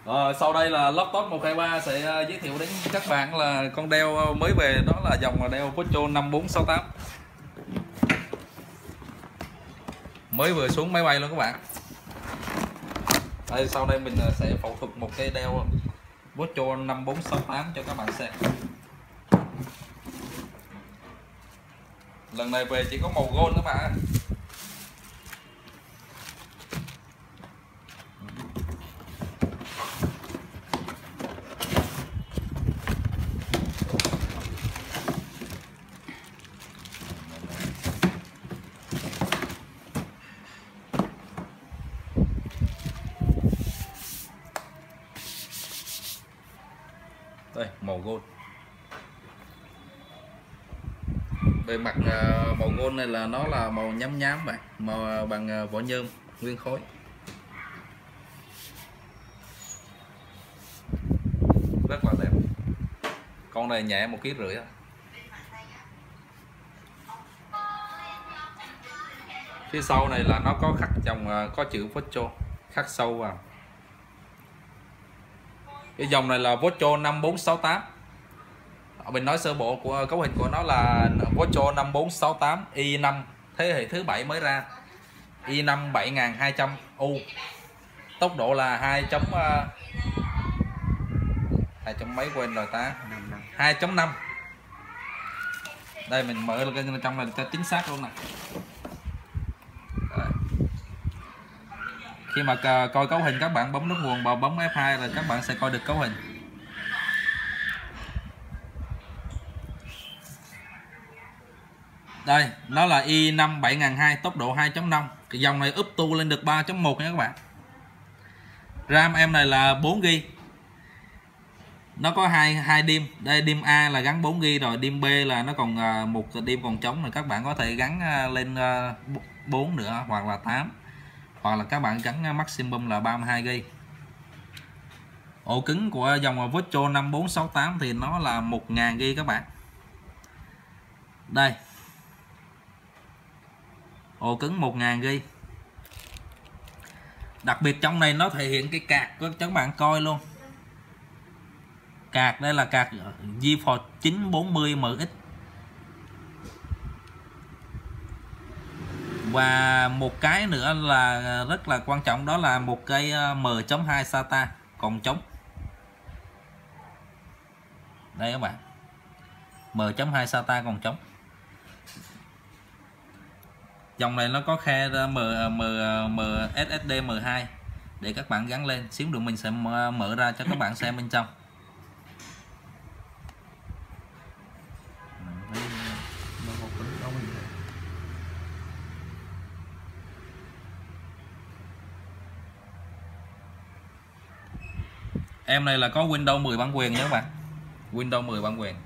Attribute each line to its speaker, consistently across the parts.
Speaker 1: Sau đây là laptop 123 sẽ giới thiệu đến các bạn là con đeo mới về, đó là dòng đeo Vocho 5468. Mới vừa xuống máy bay luôn các bạn. Đây, sau đây mình sẽ phẫu thuật một cái đeo Vocho 5468 cho các bạn xem. Lần này về chỉ có màu gold các bạn. Đây, màu gold. Bề mặt màu gold này là nó là màu nhám nhám vậy, màu bằng vỏ nhôm nguyên khối. Rất là đẹp. Con này nhẹ 1,5 kg thôi. Phía sau này là nó có khắc dòng, có chữ Vocho khắc sâu vào. Cái dòng này là Vocho 5468. Mình nói sơ bộ của cấu hình của nó là Vocho 5468 i5 thế hệ thứ 7 mới ra, i5 7200U, tốc độ là 2 mấy quên rồi ta, 2.5. Đây mình mở lên trong này cho chính xác luôn nè. Khi mà coi cấu hình các bạn bấm nút nguồn và bấm F2 là các bạn sẽ coi được cấu hình. Đây, nó là i5 7200, tốc độ 2.5. Cái dòng này up tu lên được 3.1 nha các bạn. RAM em này là 4GB. Nó có hai DIMM. Đây DIMM A là gắn 4GB rồi, DIMM B là nó còn một DIMM còn trống, rồi các bạn có thể gắn lên 4 nữa hoặc là 8. Hoặc là các bạn gắn maximum là 32GB. Ổ cứng của dòng Vocho 5468 thì nó là 1000GB các bạn. Đây. Ổ cứng 1000GB. Đặc biệt trong này nó thể hiện cái card cho các bạn coi luôn. Card đây là card GeForce 940MX. Và một cái nữa là rất là quan trọng, đó là một cây M.2 SATA còn trống. Đây các bạn, M.2 SATA còn trống. Dòng này nó có khe SSD M2 để các bạn gắn lên. Xíu nữa mình sẽ mở ra cho các bạn xem bên trong. Em này là có Windows 10 bản quyền nha các bạn. Windows 10 bản quyền.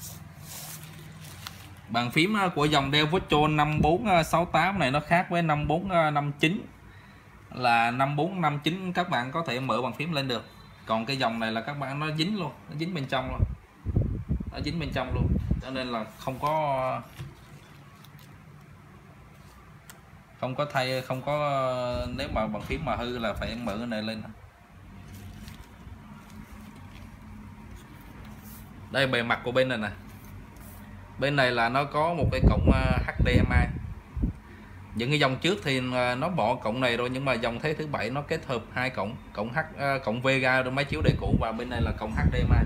Speaker 1: Bàn phím của dòng đeo Vocho 5468 này nó khác với 5459. Là 5459 các bạn có thể mở bàn phím lên được. Còn cái dòng này là các bạn nó dính luôn, nó dính bên trong luôn. Nó dính bên trong luôn. Cho nên là không có nếu mà bàn phím mà hư là phải mở cái này lên. Đây bề mặt của bên này nè. Bên này là nó có một cái cổng HDMI. Những cái dòng trước thì nó bỏ cổng này rồi, nhưng mà dòng thế thứ 7 nó kết hợp hai cổng, cổng Vega rồi máy chiếu đề cũ, và bên này là cổng HDMI.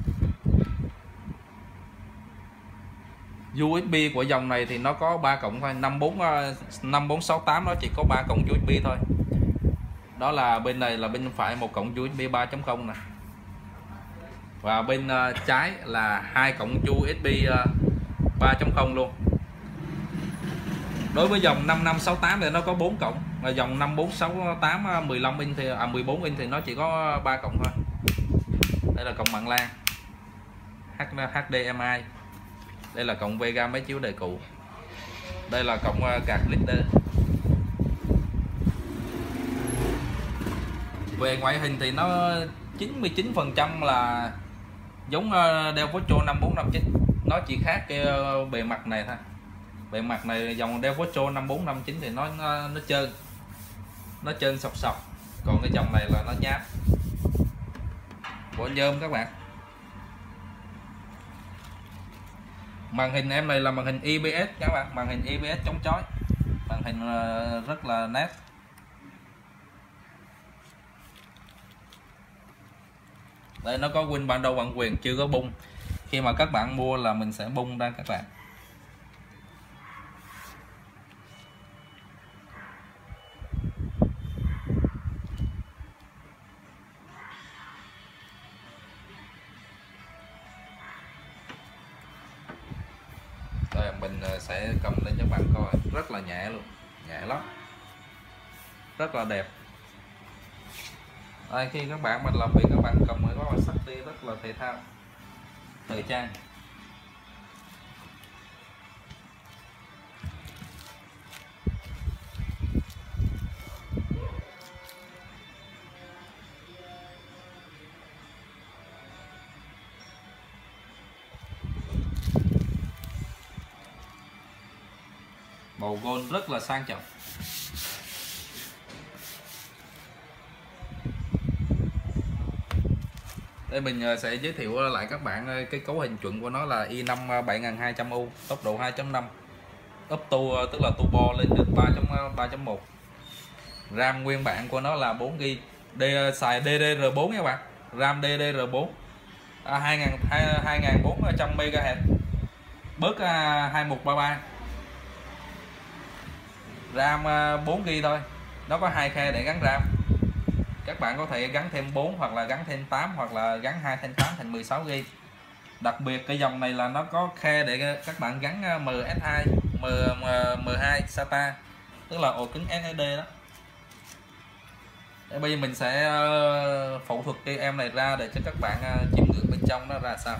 Speaker 1: USB của dòng này thì nó có 3 cổng thôi, 5468 nó chỉ có 3 cổng USB thôi. Đó là bên này là bên phải một cổng USB 3.0 nè. Và bên trái là 2 cổng USB 3.0 luôn. Đối với dòng 5568 thì nó có 4 cổng, và dòng 5468 15 inch thì 14 inch thì nó chỉ có 3 cổng thôi. Đây là cổng mạng LAN, HDMI. Đây là cổng Vega máy chiếu đề cũ. Đây là cổng card leader. Về ngoại hình thì nó 99% là giống đeo Vocho 5459. Nó chỉ khác cái bề mặt này thôi. Bề mặt này dòng đeo Vocho 5459 thì nó trơn, nó trơn sọc sọc. Còn cái dòng này là nó nhám. nhôm các bạn. Màn hình em này là màn hình IPS các bạn, màn hình IPS chống chói, màn hình rất là nét. Đây nó có pin ban đầu bản quyền chưa có bung, khi mà các bạn mua là mình sẽ bung ra các bạn. Rồi mình sẽ cầm lên cho các bạn coi, rất là nhẹ luôn, nhẹ lắm, rất là đẹp. Đây, khi các bạn mình làm việc các bạn cầm mới có sắc đi rất là thể thao, thời trang. Màu gold rất là sang trọng. Đây mình sẽ giới thiệu lại các bạn cái cấu hình chuẩn của nó là i5 7200U, tốc độ 2.5, Opto tức là turbo lên được 3.1. RAM nguyên bản của nó là 4GB, xài DDR4 nha các bạn, RAM DDR4 2400 MHz, bớt 2133, RAM 4GB thôi, nó có 2 khe để gắn RAM. Các bạn có thể gắn thêm 4 hoặc là gắn thêm 8 hoặc là gắn 2 thêm 8 thành 16GB. Đặc biệt cái dòng này là nó có khe để các bạn gắn MS2, M2 SATA, tức là ổ cứng SSD đó. Để bây giờ mình sẽ phẫu thuật cái em này ra để cho các bạn chiêm ngưỡng bên trong nó ra sao.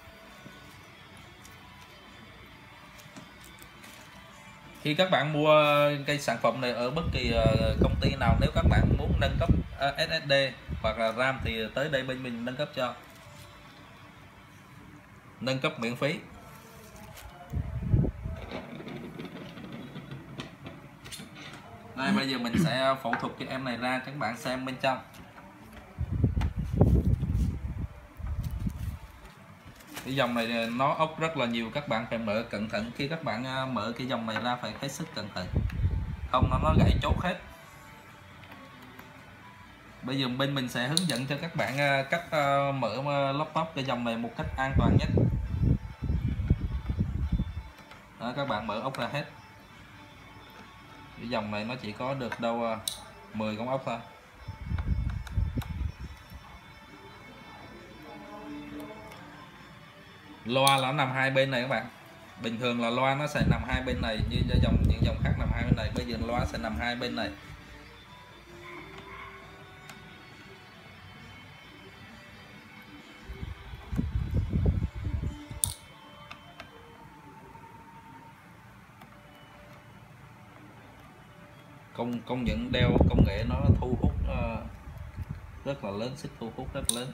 Speaker 1: Khi các bạn mua cái sản phẩm này ở bất kỳ công ty nào, nếu các bạn muốn nâng cấp SSD hoặc là RAM thì tới đây bên mình nâng cấp cho, nâng cấp miễn phí. Đây bây giờ mình sẽ phẫu thuật cái em này ra cho các bạn xem bên trong. Cái dòng này nó ốc rất là nhiều, các bạn phải mở cẩn thận. Khi các bạn mở cái dòng này ra phải hết sức cẩn thận, không nó gãy chốt hết. Bây giờ bên mình sẽ hướng dẫn cho các bạn cách mở laptop cái dòng này một cách an toàn nhất. Đó, các bạn mở ốc ra hết. Cái dòng này nó chỉ có được đâu 10 con ốc thôi. Loa là nằm hai bên này các bạn. Bình thường là loa nó sẽ nằm hai bên này, như những dòng khác nằm hai bên này. Bây giờ loa sẽ nằm hai bên này. Công nhận đeo công nghệ nó thu hút rất là lớn, sức thu hút rất lớn.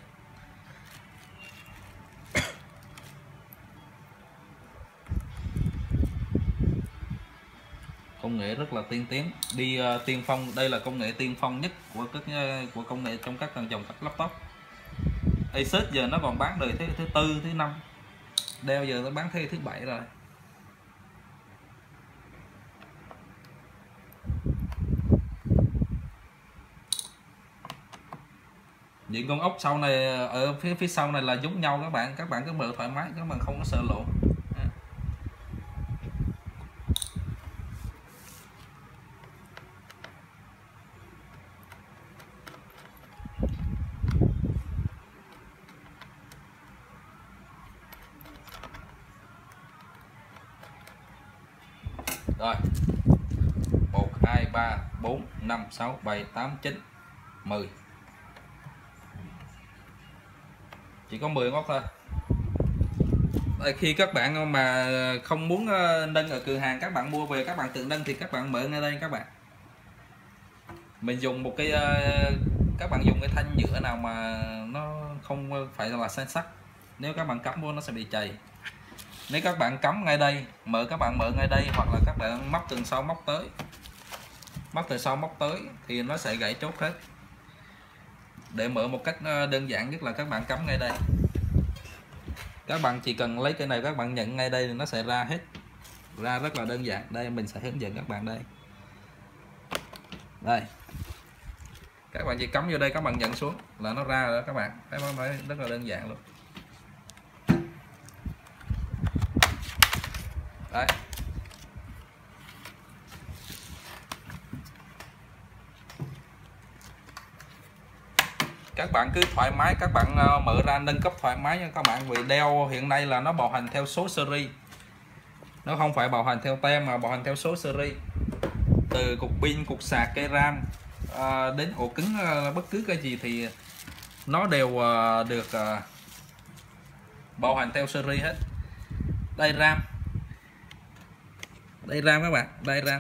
Speaker 1: Công nghệ rất là tiên tiến, đi tiên phong. Đây là công nghệ tiên phong nhất của công nghệ trong các dòng các laptop. Asus giờ nó còn bán đời thứ tư, thứ năm, Dell giờ nó bán thế thứ 7 rồi. Những con ốc sau này ở phía sau này là giống nhau các bạn cứ mở thoải mái, các bạn không có sợ lộn. Rồi 1 2 3 4 5 6 7 8 9 10, chỉ có 10 ốc thôi. Đây, khi các bạn mà không muốn nâng ở cửa hàng, các bạn mua về các bạn tự nâng thì các bạn mở ngay đây các bạn. Mình dùng một cái các bạn dùng cái thanh nhựa nào mà nó không phải là san sắt, nếu các bạn cắm vô nó sẽ bị chày. Nếu các bạn cắm ngay đây, các bạn mở ngay đây, hoặc là các bạn móc từ sau móc tới thì nó sẽ gãy chốt hết. Để mở một cách đơn giản nhất là các bạn cắm ngay đây. Các bạn chỉ cần lấy cái này các bạn nhận ngay đây thì nó sẽ ra hết, ra rất là đơn giản. Đây mình sẽ hướng dẫn các bạn đây. Đây, các bạn chỉ cắm vô đây, các bạn nhận xuống là nó ra rồi đó các bạn. Thấy không? Rất là đơn giản luôn. Đấy. Các bạn cứ thoải mái, các bạn mở ra nâng cấp thoải mái nha các bạn. Vì đeo hiện nay là nó bảo hành theo số series, nó không phải bảo hành theo tem mà bảo hành theo số series. Từ cục pin, cục sạc, cây RAM đến ổ cứng, bất cứ cái gì thì nó đều được bảo hành theo series hết. Đây RAM, đây RAM các bạn, đây RAM.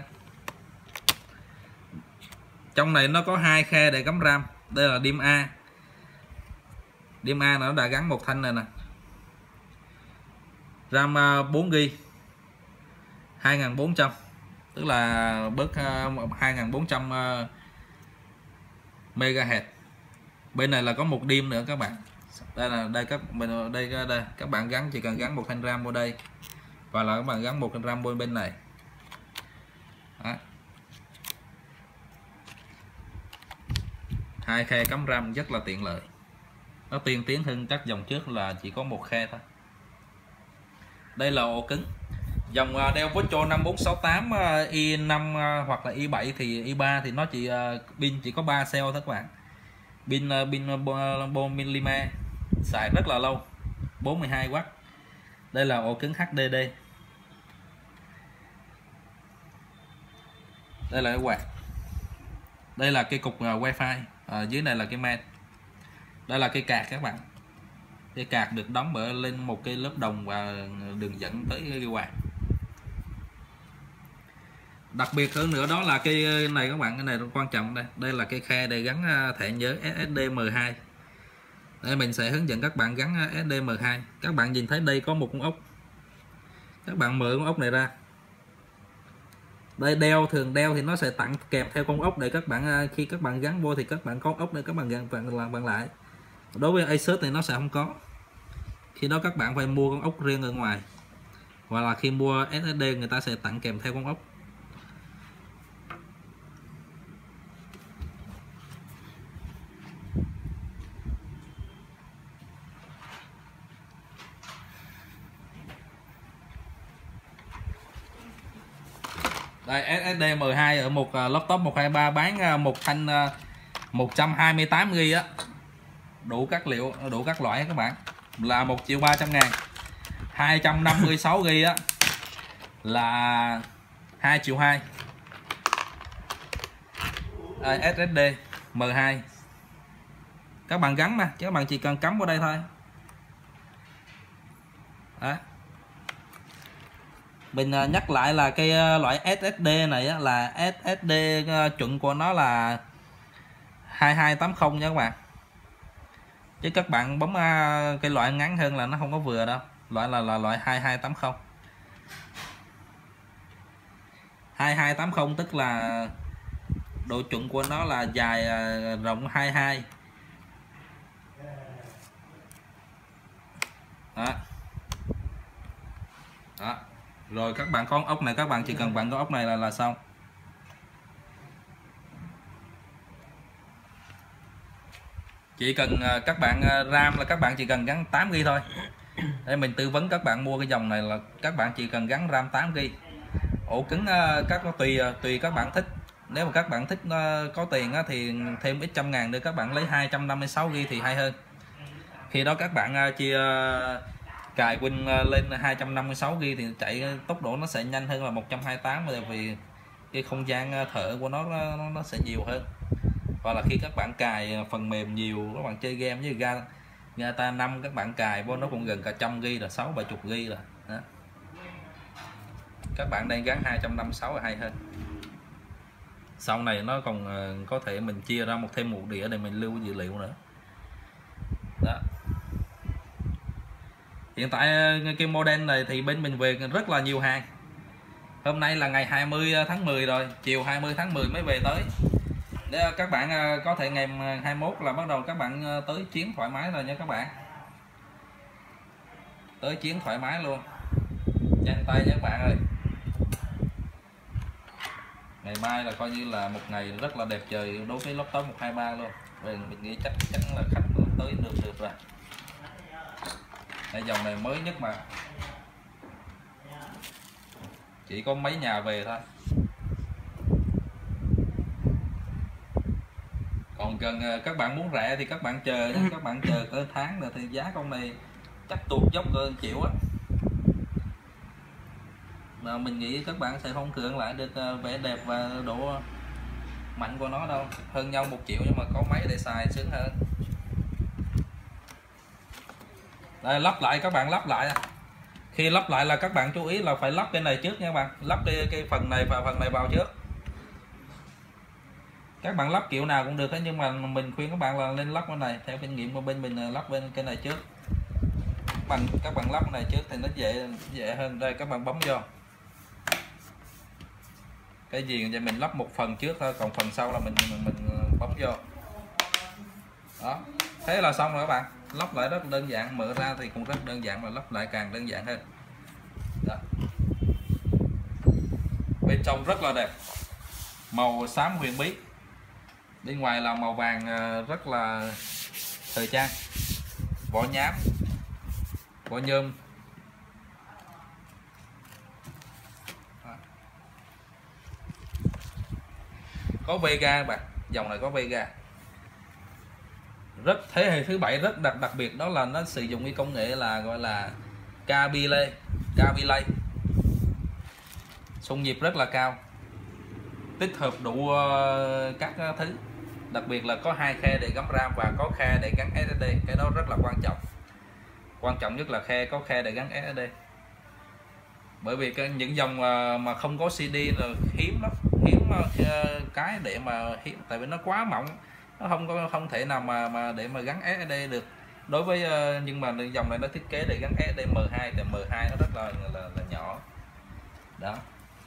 Speaker 1: Trong này nó có 2 khe để cắm RAM. Đây là DIMM A. DIMM A nó đã gắn một thanh này nè. RAM 4GB 2400, tức là bớt 2400 MHz. Bên này là có một DIMM nữa các bạn. Đây là đây các bạn gắn, chỉ cần gắn một thanh RAM vô đây và là các bạn gắn một thanh RAM vô bên này. Đó. 2 khe cắm RAM rất là tiện lợi. Nó tiên tiến hơn các dòng trước là chỉ có một khe thôi. Đây là ổ cứng. Dòng đeo Vocho 5468 i5 hoặc là i7 thì i3 thì nó chỉ pin chỉ có 3 cell thôi các bạn. Pin polymer xài rất là lâu, 42W. Đây là ổ cứng HDD. Đây là cái quạt. Đây là cái cục wifi, dưới này là cái main. Đây là cái card các bạn. Cái card được đóng bởi lên một cái lớp đồng và đường dẫn tới cái quạt. Đặc biệt hơn nữa đó là cái này các bạn, cái này rất quan trọng đây. Đây là cái khe để gắn thẻ nhớ SSD M2. Đây mình sẽ hướng dẫn các bạn gắn SSD M2. Các bạn nhìn thấy đây có một con ốc. Các bạn mở con ốc này ra. Đây thường đeo thì nó sẽ tặng kèm theo con ốc để các bạn khi các bạn gắn vô thì các bạn có ốc để các bạn gắn lại. Đối với Asus thì nó sẽ không có. Khi đó các bạn phải mua con ốc riêng ở ngoài. Hoặc là khi mua SSD người ta sẽ tặng kèm theo con ốc. Đây SSD M2 ở một laptop 123 bán một thanh 128GB á. Đủ các liệu, đủ các loại các bạn. Là 1.300.000. 256GB á là 2.200.000. SSD M2. Các bạn gắn mà, chứ các bạn chỉ cần cắm vào đây thôi. Đó. Mình nhắc lại là cái loại SSD này á, là SSD chuẩn của nó là 2280 nha các bạn. Chứ các bạn bấm cái loại ngắn hơn là nó không có vừa đâu. Loại là loại 2280. 2280 tức là độ chuẩn của nó là dài rộng 22. Đó. Đó. Rồi các bạn có ốc này, các bạn chỉ cần bạn có ốc này là xong. Chỉ cần các bạn RAM là các bạn chỉ cần gắn 8GB thôi. Để mình tư vấn các bạn mua cái dòng này là các bạn chỉ cần gắn RAM 8GB. Ổ cứng các nó tùy các bạn thích. Nếu mà các bạn thích có tiền thì thêm ít trăm ngàn để các bạn lấy 256GB thì hay hơn. Khi đó các bạn chia cài Win lên 256GB thì chạy tốc độ nó sẽ nhanh hơn là 128, vì cái không gian thở của nó sẽ nhiều hơn. Hoặc là khi các bạn cài phần mềm nhiều, các bạn chơi game với GTA 5 các bạn cài vô nó cũng gần cả 100GB là 60-70GB rồi đó. Các bạn đang gắn 256 là hay hơn. Sau này nó còn có thể mình chia ra thêm một đĩa để mình lưu dữ liệu nữa đó. Hiện tại cái model này thì bên mình về rất là nhiều hàng. Hôm nay là ngày 20 tháng 10 rồi, chiều 20 tháng 10 mới về tới. để các bạn có thể ngày 21 là bắt đầu các bạn tới chuyến thoải mái rồi nha các bạn, tới chuyến thoải mái luôn, nhanh tay nha các bạn ơi. Ngày mai là coi như là một ngày rất là đẹp trời đối với laptop 123 luôn. Rồi mình nghĩ chắc là khách tới được rồi. Đây, dòng này mới nhất mà chỉ có mấy nhà về thôi. Còn cần các bạn muốn rẻ thì các bạn chờ nhé, các bạn chờ cỡ tháng rồi thì giá con này chắc tụt dốc cỡ triệu á. Mà mình nghĩ các bạn sẽ không cưỡng lại được vẻ đẹp và độ mạnh của nó đâu. Hơn nhau 1 triệu nhưng mà có máy để xài sướng hơn. Đây, lắp lại, các bạn lắp lại. Khi lắp lại là các bạn chú ý là phải lắp cái này trước nha các bạn. Lắp cái phần này và phần này vào trước. Các bạn lắp kiểu nào cũng được, nhưng mà mình khuyên các bạn là nên lắp cái này. Theo kinh nghiệm của bên mình lắp bên cái này trước. Các bạn lắp cái này trước thì nó dễ hơn. Đây, các bạn bấm vô. Cái gì thì mình lắp một phần trước thôi, còn phần sau là mình bấm vô. Đó, thế là xong rồi các bạn. Lắp lại rất đơn giản, mở ra thì cũng rất đơn giản, mà lắp lại càng đơn giản hơn. Đó. Bên trong rất là đẹp, màu xám huyền bí, bên ngoài là màu vàng rất là thời trang, vỏ nhám, vỏ nhôm. Có Vega bạn, dòng này có Vega. Rất thế hệ thứ 7 rất đặc biệt, đó là nó sử dụng cái công nghệ là gọi là Kaby Lake. Xung nhịp rất là cao, tích hợp đủ các thứ, đặc biệt là có 2 khe để gắm RAM và có khe để gắn SSD. Cái đó rất là quan trọng nhất là có khe để gắn SSD. Bởi vì những dòng mà không có CD là hiếm lắm, cái để mà tại vì nó quá mỏng, nó không thể nào mà để mà gắn SSD được. Đối với nhưng mà dòng này nó thiết kế để gắn SSD M2, thì M2 nó rất là nhỏ. Đó.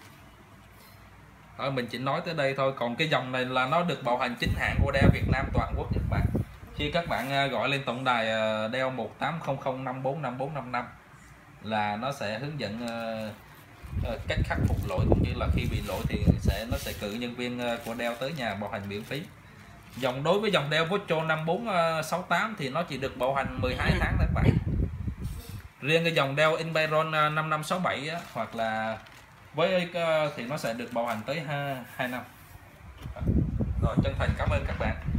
Speaker 1: Thôi mình chỉ nói tới đây thôi. Còn cái dòng này là nó được bảo hành chính hãng của Dell Việt Nam toàn quốc các bạn. Khi các bạn gọi lên tổng đài Dell 1800545455 là nó sẽ hướng dẫn cách khắc phục lỗi, cũng như là khi bị lỗi thì nó sẽ cử nhân viên của Dell tới nhà bảo hành miễn phí. Đối với dòng Dell Vostro 5468 thì nó chỉ được bảo hành 12 tháng đấy các bạn. Riêng cái dòng Dell Inspiron 5567 á, hoặc là với thì nó sẽ được bảo hành tới 2 năm. Rồi, chân thành cảm ơn các bạn.